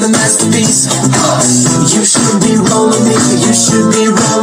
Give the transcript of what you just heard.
the masterpiece. You should be rolling me, you should be rolling